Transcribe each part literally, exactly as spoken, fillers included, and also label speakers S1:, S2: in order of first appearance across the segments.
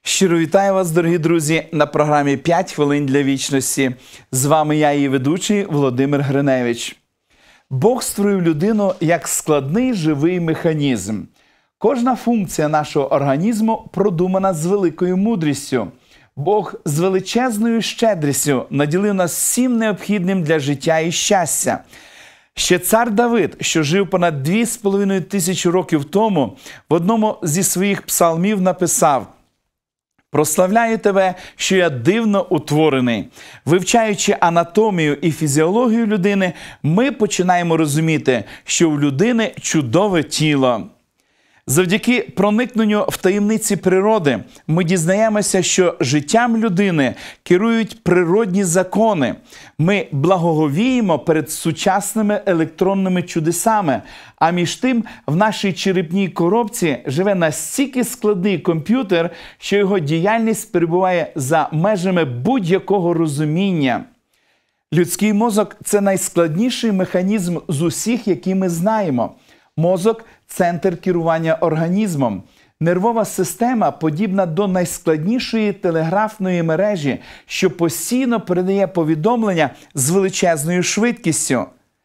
S1: Щиро вітаю вас, дорогі друзі, на програмі «п'ять хвилин для вічності». З вами я, її ведучий Володимир Гриневич. Бог створив людину як складний живий механізм. Кожна функція нашого організму продумана з великою мудрістю. Бог з величезною щедрістю наділив нас всім необхідним для життя і щастя. Ще цар Давид, що жив понад дві з половиною тисячі років тому, в одному зі своїх псалмів написав: «Прославляю тебе, що я дивно утворений». Вивчаючи анатомію і фізіологію людини, ми починаємо розуміти, що в людини чудове тіло. Завдяки проникненню в таємниці природи ми дізнаємося, що життям людини керують природні закони. Ми благоговіємо перед сучасними електронними чудесами, а між тим в нашій черепній коробці живе настільки складний комп'ютер, що його діяльність перебуває за межами будь-якого розуміння. Людський мозок – це найскладніший механізм з усіх, які ми знаємо. Мозок – центр керування організмом. Нервова система подібна до найскладнішої телеграфної мережі, що постійно передає повідомлення з величезною швидкістю.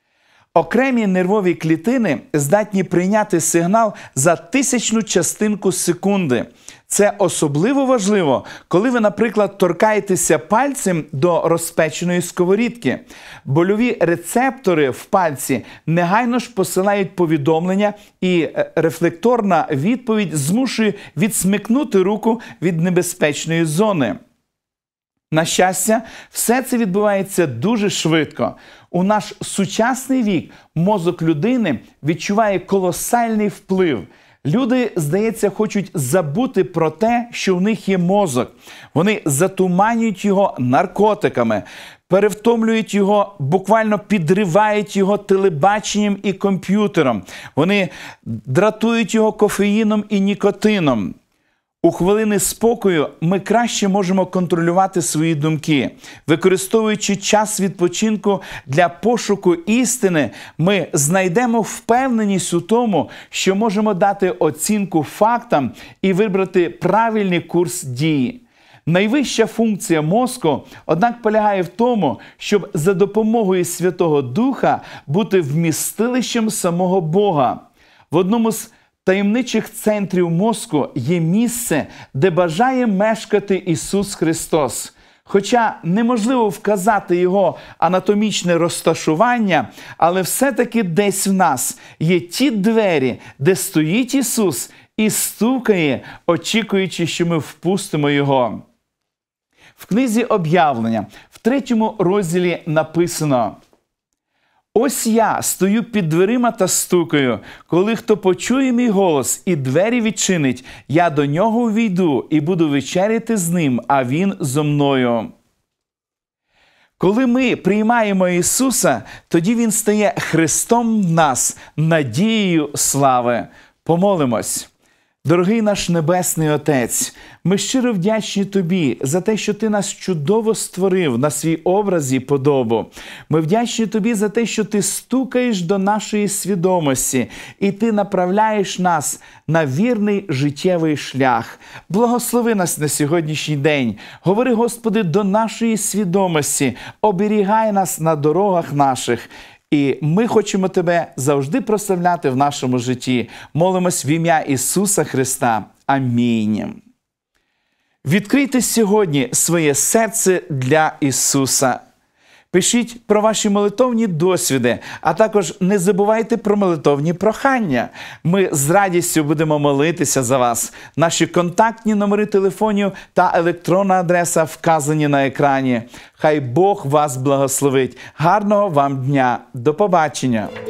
S1: Окремі нервові клітини здатні прийняти сигнал за тисячну частинку секунди. Це особливо важливо, коли ви, наприклад, торкаєтеся пальцем до розпеченої сковорідки. Больові рецептори в пальці негайно ж посилають повідомлення, і рефлекторна відповідь змушує відсмикнути руку від небезпечної зони. На щастя, все це відбувається дуже швидко. У наш сучасний вік мозок людини відчуває колосальний вплив. Люди, здається, хочуть забути про те, що в них є мозок. Вони затуманюють його наркотиками, перевтомлюють його, буквально підривають його телебаченням і комп'ютером. Вони дратують його кофеїном і нікотином. У хвилини спокою ми краще можемо контролювати свої думки. Використовуючи час відпочинку для пошуку істини, ми знайдемо впевненість у тому, що можемо дати оцінку фактам і вибрати правильний курс дії. Найвища функція мозку, однак, полягає в тому, щоб за допомогою Святого Духа бути вмістилищем самого Бога. В одному з таємничих центрів мозку є місце, де бажає мешкати Ісус Христос. Хоча неможливо вказати його анатомічне розташування, але все-таки десь в нас є ті двері, де стоїть Ісус і стукає, очікуючи, що ми впустимо Його. В книзі «Об'явлення» в третьому розділі написано: «Ось я стою під дверима та стукаю. Коли хто почує мій голос і двері відчинить, я до нього увійду і буду вечеряти з ним, а він зо мною». Коли ми приймаємо Ісуса, тоді Він стає Христом в нас, надією слави. Помолимось. Дорогий наш Небесний Отець, ми щиро вдячні Тобі за те, що Ти нас чудово створив на свій образ і подобу. Ми вдячні Тобі за те, що Ти стукаєш до нашої свідомості, і Ти направляєш нас на вірний життєвий шлях. Благослови нас на сьогоднішній день. Говори, Господи, до нашої свідомості, оберігай нас на дорогах наших. І ми хочемо Тебе завжди прославляти в нашому житті. Молимось в ім'я Ісуса Христа. Амінь. Відкрийте сьогодні своє серце для Ісуса. Пишіть про ваші молитовні досвіди, а також не забувайте про молитовні прохання. Ми з радістю будемо молитися за вас. Наші контактні номери телефонів та електронна адреса вказані на екрані. Хай Бог вас благословить. Гарного вам дня. До побачення.